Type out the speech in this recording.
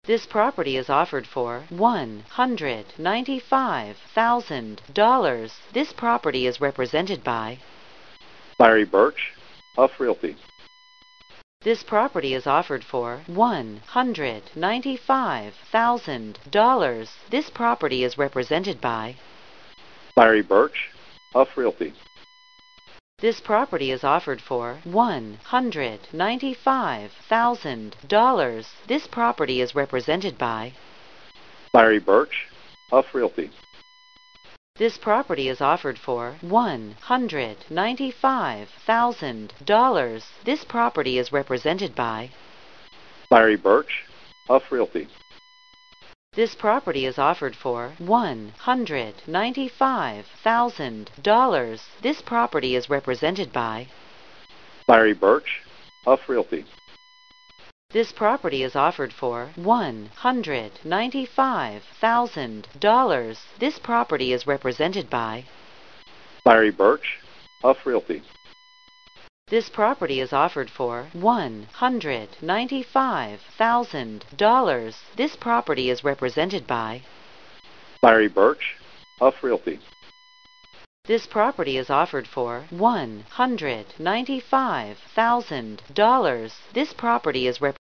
This property is offered for $195,000. This property is represented by Larry Birch, Huff Realty. This property is offered for $195,000. This property is represented by Larry Birch, Huff Realty. This property is offered for $195,000. This property is represented by Larry Birch, Huff Realty. This property is offered for $195,000. This property is represented by Larry Birch, Huff Realty. This property is offered for $195,000. This property is represented by Larry Birch, Huff Realty. This property is offered for $195,000. This property is represented by Larry Birch, Huff Realty. This property is offered for $195,000. This property is represented by Larry Birch, Huff Realty. This property is offered for $195,000. This property is represented